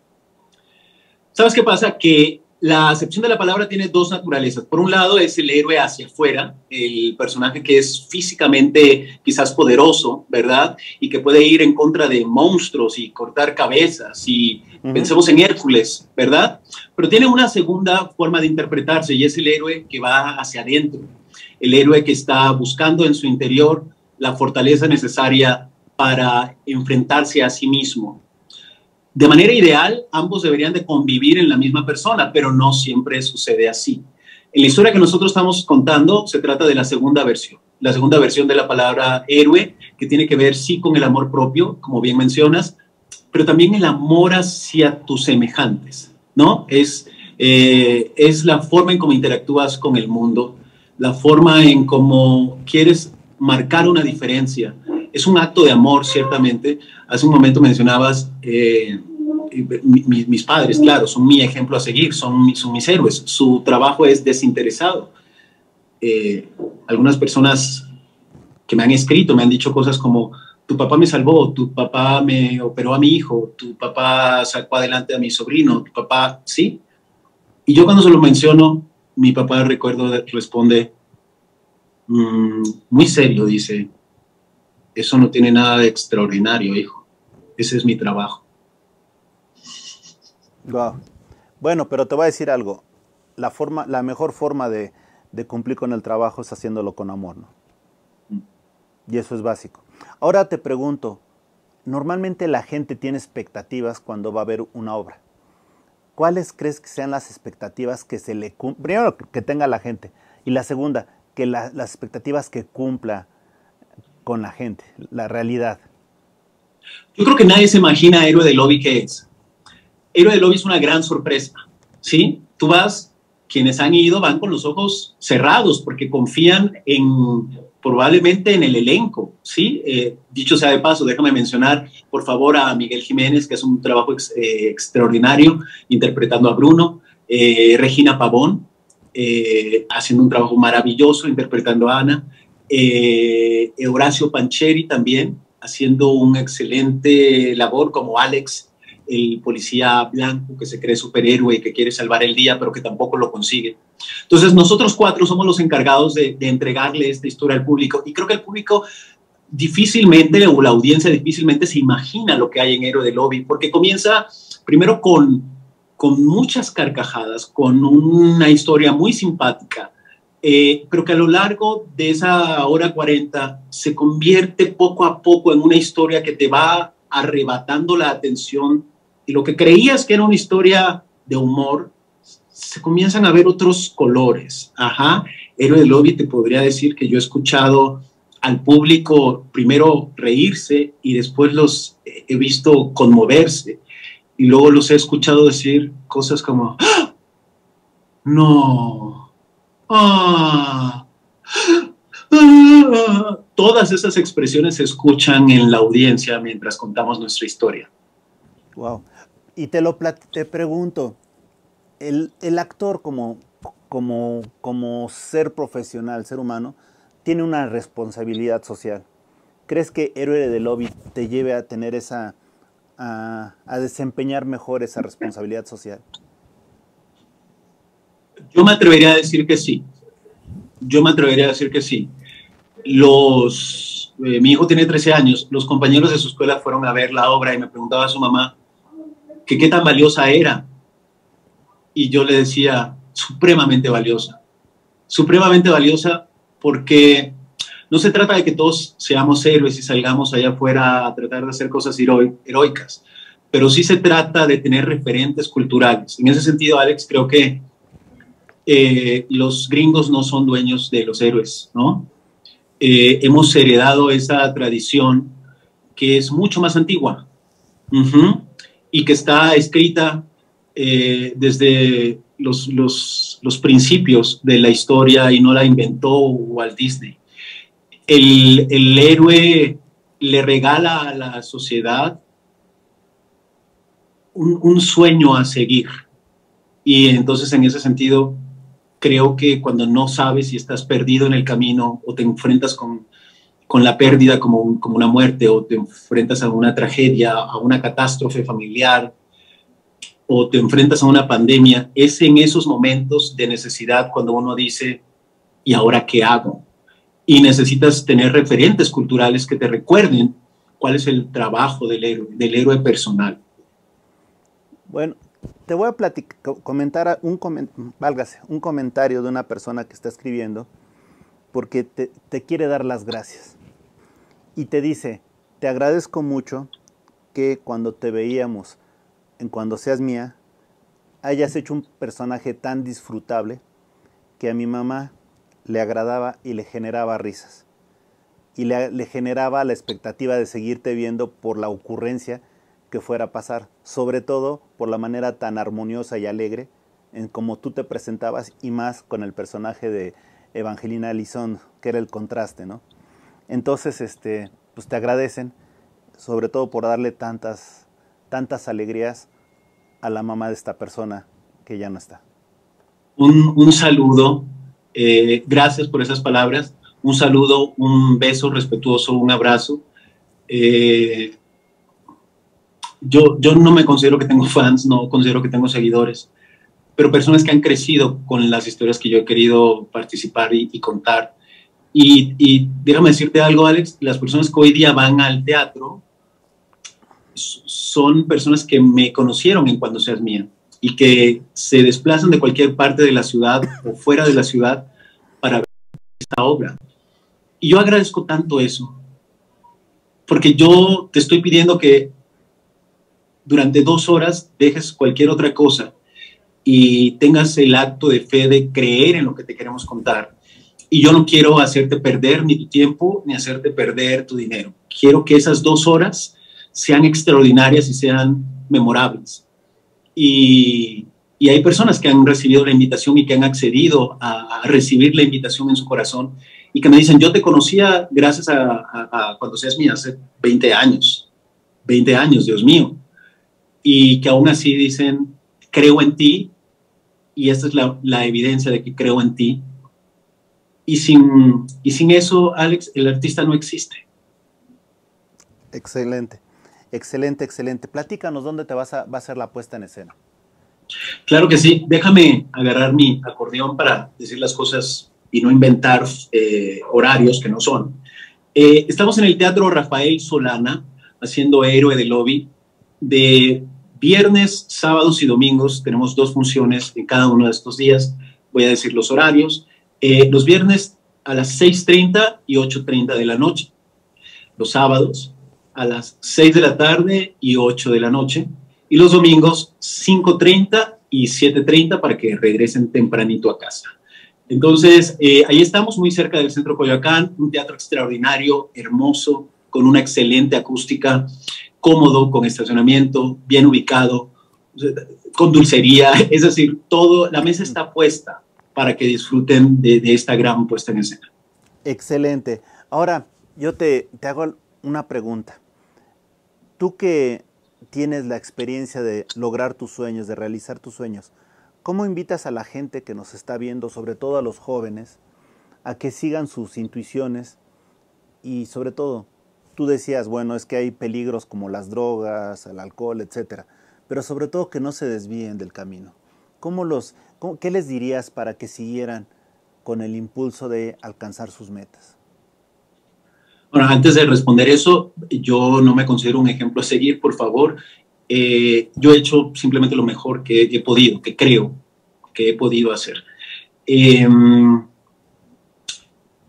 ¿Sabes qué pasa? Que la acepción de la palabra tiene dos naturalezas. Por un lado es el héroe hacia afuera, el personaje que es físicamente quizás poderoso, ¿verdad? Y que puede ir en contra de monstruos y cortar cabezas y uh-huh. Pensemos en Hércules, ¿verdad? Pero tiene una segunda forma de interpretarse y es el héroe que va hacia adentro, el héroe que está buscando en su interior la fortaleza necesaria para enfrentarse a sí mismo. De manera ideal, ambos deberían de convivir en la misma persona, pero no siempre sucede así. En la historia que nosotros estamos contando, se trata de la segunda versión. La segunda versión de la palabra héroe, que tiene que ver, sí, con el amor propio, como bien mencionas, pero también el amor hacia tus semejantes, ¿no? Es, eh, es la forma en cómo interactúas con el mundo, la forma en cómo quieres marcar una diferencia. Es un acto de amor, ciertamente. Hace un momento mencionabas, eh, mi, mi, mis padres, claro, son mi ejemplo a seguir, son, son mis héroes. Su trabajo es desinteresado. Eh, algunas personas que me han escrito me han dicho cosas como, tu papá me salvó, tu papá me operó a mi hijo, tu papá sacó adelante a mi sobrino, tu papá, ¿sí? Y yo cuando se lo menciono, mi papá, recuerdo, responde, mmm, muy serio, dice, eso no tiene nada de extraordinario, hijo. Ese es mi trabajo. Wow. Bueno, pero te voy a decir algo. La, forma, la mejor forma de, de cumplir con el trabajo es haciéndolo con amor, ¿no? Mm. Y eso es básico. Ahora te pregunto, normalmente la gente tiene expectativas cuando va a ver una obra. ¿Cuáles crees que sean las expectativas que se le cumplan? Primero, que tenga la gente. Y la segunda, que la, las expectativas que cumpla con la gente, la realidad. Yo creo que nadie se imagina Héroe de Lobby qué es. Héroe de Lobby es una gran sorpresa, ¿sí? Tú vas, quienes han ido van con los ojos cerrados porque confían en, probablemente en el elenco, ¿sí? Eh, dicho sea de paso, déjame mencionar, por favor, a Miguel Jiménez, que es un trabajo ex, eh, extraordinario, interpretando a Bruno, eh, Regina Pavón, eh, haciendo un trabajo maravilloso, interpretando a Ana, Eh, Horacio Pancheri también haciendo un excelente labor como Alex, el policía blanco que se cree superhéroe y que quiere salvar el día pero que tampoco lo consigue. Entonces nosotros cuatro somos los encargados de, de entregarle esta historia al público y creo que el público difícilmente o la audiencia difícilmente se imagina lo que hay en Héroe de Lobby porque comienza primero con, con muchas carcajadas, con una historia muy simpática. Eh, pero que a lo largo de esa hora cuarenta se convierte poco a poco en una historia que te va arrebatando la atención y lo que creías que era una historia de humor, se comienzan a ver otros colores. Ajá, Héroe de Lobby te podría decir que yo he escuchado al público primero reírse y después los he visto conmoverse y luego los he escuchado decir cosas como ¡ah! No. Ah, ah, todas esas expresiones se escuchan en la audiencia mientras contamos nuestra historia. Wow. Y te lo te pregunto, el, el actor como, como, como ser profesional, ser humano, tiene una responsabilidad social. ¿Crees que Héroe de Lobby te lleve a tener esa, a, a desempeñar mejor esa responsabilidad social? Yo me atrevería a decir que sí. Yo me atrevería a decir que sí. Los, eh, mi hijo tiene trece años. Los compañeros de su escuela fueron a ver la obra y me preguntaba a su mamá que qué tan valiosa era. Y yo le decía, supremamente valiosa. Supremamente valiosa porque No se trata de que todos seamos héroes y salgamos allá afuera a tratar de hacer cosas heroicas, pero sí se trata de tener referentes culturales. En ese sentido, Alex, creo que eh, los gringos no son dueños de los héroes, ¿no? Eh, hemos heredado esa tradición que es mucho más antigua uh-huh, y que está escrita eh, desde los, los, los principios de la historia y no la inventó Walt Disney. El, el héroe le regala a la sociedad un, un sueño a seguir. Y entonces, en ese sentido, creo que cuando no sabes si estás perdido en el camino o te enfrentas con, con la pérdida como, un, como una muerte, o te enfrentas a una tragedia, a una catástrofe familiar, o te enfrentas a una pandemia, es en esos momentos de necesidad cuando uno dice, ¿y ahora qué hago? Y necesitas tener referentes culturales que te recuerden cuál es el trabajo del héroe, del héroe personal. Bueno, te voy a platicar, comentar un, válgase, un comentario de una persona que está escribiendo porque te, te quiere dar las gracias. Y te dice, te agradezco mucho que cuando te veíamos en Cuando Seas Mía, hayas hecho un personaje tan disfrutable que a mi mamá le agradaba y le generaba risas. Y le, le generaba la expectativa de seguirte viendo por la ocurrencia que fuera a pasar. Sobre todo por la manera tan armoniosa y alegre en cómo tú te presentabas, y más con el personaje de Evangelina Elizondo, que era el contraste, ¿no? Entonces, este, pues te agradecen, sobre todo por darle tantas, tantas alegrías a la mamá de esta persona que ya no está. Un, un saludo, eh, gracias por esas palabras, un saludo, un beso respetuoso, un abrazo. Eh, yo, yo no me considero que tengo fans, no considero que tengo seguidores, pero personas que han crecido con las historias que yo he querido participar y, y contar. Y, y déjame decirte algo, Alex, las personas que hoy día van al teatro son personas que me conocieron en Cuando Seas Mía y que se desplazan de cualquier parte de la ciudad o fuera de la ciudad para ver esta obra. Y yo agradezco tanto eso, porque yo te estoy pidiendo que durante dos horas dejes cualquier otra cosa y tengas el acto de fe de creer en lo que te queremos contar. Y yo no quiero hacerte perder ni tu tiempo ni hacerte perder tu dinero. Quiero que esas dos horas sean extraordinarias y sean memorables. Y, y hay personas que han recibido la invitación y que han accedido a, a recibir la invitación en su corazón y que me dicen, yo te conocía gracias a, a, a Cuando Seas Mía hace veinte años, veinte años, Dios mío. Y que aún así dicen, creo en ti, y esta es la, la evidencia de que creo en ti. Y sin, y sin eso, Alex, el artista no existe. Excelente, excelente, excelente. Platícanos dónde te vas a, va a hacer la puesta en escena. Claro que sí. Déjame agarrar mi acordeón para decir las cosas y no inventar eh, horarios que no son. Eh, estamos en el Teatro Rafael Solana, haciendo Héroe de Lobby. De viernes, sábados y domingos tenemos dos funciones en cada uno de estos días. Voy a decir los horarios. Eh, los viernes a las seis treinta y ocho treinta de la noche. Los sábados a las seis de la tarde y ocho de la noche. Y los domingos cinco treinta y siete treinta para que regresen tempranito a casa. Entonces, eh, ahí estamos muy cerca del Centro Coyoacán, un teatro extraordinario, hermoso, con una excelente acústica, cómodo, con estacionamiento, bien ubicado, con dulcería, es decir, todo, la mesa está puesta para que disfruten de, de esta gran puesta en escena. Excelente. Ahora, yo te, te hago una pregunta. Tú que tienes la experiencia de lograr tus sueños, de realizar tus sueños, ¿cómo invitas a la gente que nos está viendo, sobre todo a los jóvenes, a que sigan sus intuiciones? Y sobre todo, tú decías, bueno, es que hay peligros como las drogas, el alcohol, etcétera, pero sobre todo que no se desvíen del camino. ¿Cómo los, cómo, ¿Qué les dirías para que siguieran con el impulso de alcanzar sus metas? Bueno, antes de responder eso, yo no me considero un ejemplo a seguir, por favor. Eh, yo he hecho simplemente lo mejor que he podido, que creo que he podido hacer. Eh,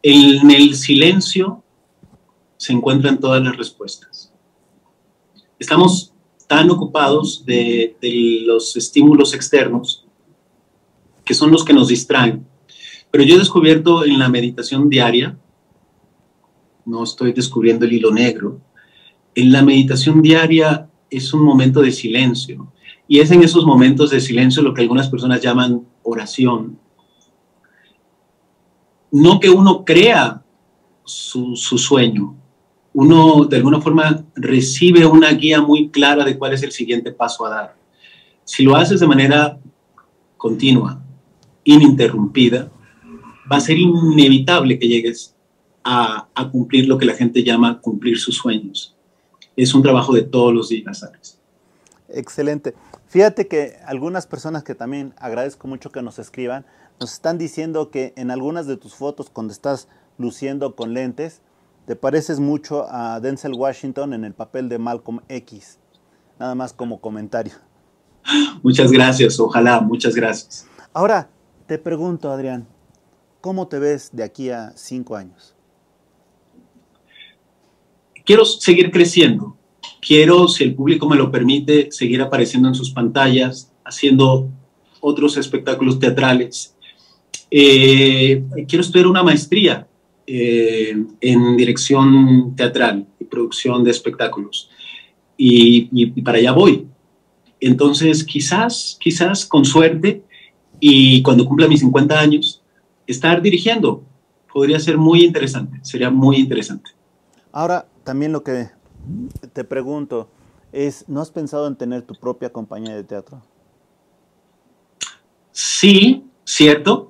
En el silencio se encuentran todas las respuestas. Estamos tan ocupados de, de los estímulos externos, que son los que nos distraen. Pero yo he descubierto en la meditación diaria, no estoy descubriendo el hilo negro, en la meditación diaria es un momento de silencio. Y es en esos momentos de silencio lo que algunas personas llaman oración. No que uno crea su, su sueño, uno de alguna forma recibe una guía muy clara de cuál es el siguiente paso a dar. Si lo haces de manera continua, ininterrumpida, va a ser inevitable que llegues a, a cumplir lo que la gente llama cumplir sus sueños. Es un trabajo de todos los días, Alex. Excelente. Fíjate que algunas personas que también agradezco mucho que nos escriban, nos están diciendo que en algunas de tus fotos, cuando estás luciendo con lentes, te pareces mucho a Denzel Washington en el papel de Malcolm X. Nada más como comentario. Muchas gracias, ojalá, muchas gracias. Ahora, te pregunto, Adrián, ¿cómo te ves de aquí a cinco años? Quiero seguir creciendo. Quiero, si el público me lo permite, seguir apareciendo en sus pantallas, haciendo otros espectáculos teatrales. Eh, quiero estudiar una maestría eh, en dirección teatral y producción de espectáculos. Y, y, y para allá voy. Entonces, quizás, quizás con suerte, y cuando cumpla mis cincuenta años, estar dirigiendo podría ser muy interesante, sería muy interesante. Ahora, también lo que te pregunto es, ¿no has pensado en tener tu propia compañía de teatro? Sí, cierto,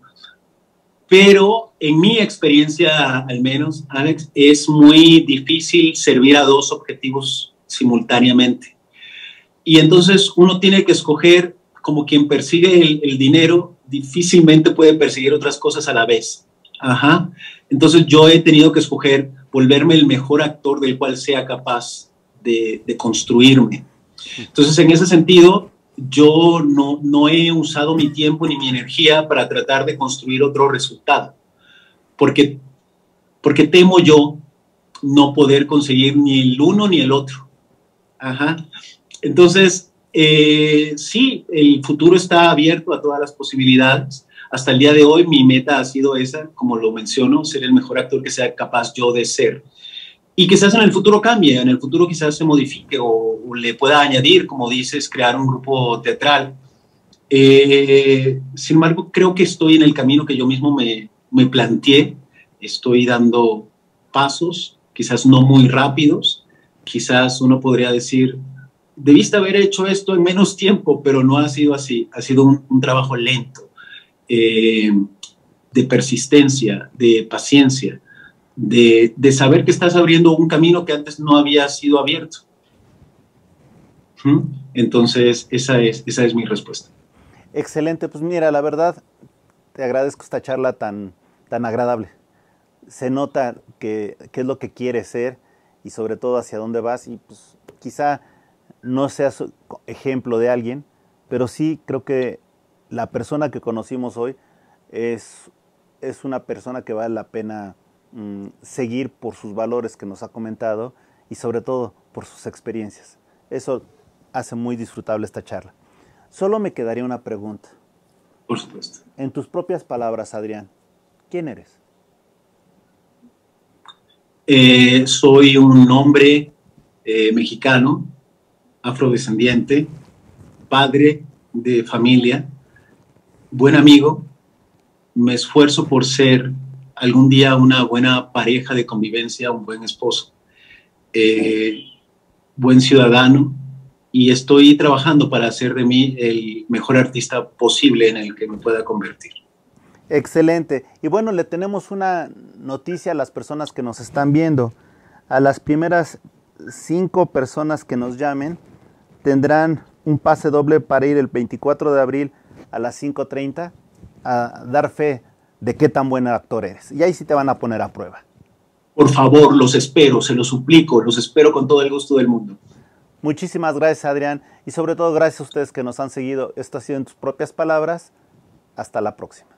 pero en mi experiencia, al menos, Alex, es muy difícil servir a dos objetivos simultáneamente. Y entonces uno tiene que escoger, como quien persigue el, el dinero, difícilmente puede perseguir otras cosas a la vez. Ajá. Entonces yo he tenido que escoger volverme el mejor actor del cual sea capaz de, de construirme. Entonces, en ese sentido, yo no, no he usado mi tiempo ni mi energía para tratar de construir otro resultado, porque, porque temo yo no poder conseguir ni el uno ni el otro. Ajá. Entonces, eh, sí, el futuro está abierto a todas las posibilidades. Hasta el día de hoy mi meta ha sido esa, como lo menciono, ser el mejor actor que sea capaz yo de ser. Y quizás en el futuro cambie, en el futuro quizás se modifique o, o le pueda añadir, como dices, crear un grupo teatral. Eh, sin embargo, creo que estoy en el camino que yo mismo me, me planteé. Estoy dando pasos, quizás no muy rápidos. Quizás uno podría decir, debiste haber hecho esto en menos tiempo, pero no ha sido así. Ha sido un, un trabajo lento. Eh, de persistencia, de paciencia, de, de saber que estás abriendo un camino que antes no había sido abierto. ¿Mm? Entonces, esa es, esa es mi respuesta. Excelente, pues mira, la verdad, te agradezco esta charla tan, tan agradable. Se nota que, que es lo que quieres ser y sobre todo hacia dónde vas y pues quizá no seas ejemplo de alguien, pero sí creo que la persona que conocimos hoy es, es una persona que vale la pena mmm, seguir por sus valores que nos ha comentado y sobre todo por sus experiencias. Eso hace muy disfrutable esta charla. Solo me quedaría una pregunta. Por supuesto. En tus propias palabras, Adrián, ¿quién eres? Eh, soy un hombre eh, mexicano, afrodescendiente, padre de familia, buen amigo, me esfuerzo por ser algún día una buena pareja de convivencia, un buen esposo, eh, buen ciudadano, y estoy trabajando para hacer de mí el mejor artista posible en el que me pueda convertir. Excelente. Y bueno, le tenemos una noticia a las personas que nos están viendo. A las primeras cinco personas que nos llamen tendrán un pase doble para ir el veinticuatro de abril a las cinco treinta a dar fe de qué tan buen actor eres. Y ahí sí te van a poner a prueba. Por favor, los espero, se los suplico, los espero con todo el gusto del mundo. Muchísimas gracias, Adrián. Y sobre todo gracias a ustedes que nos han seguido. Esto ha sido en tus propias palabras. Hasta la próxima.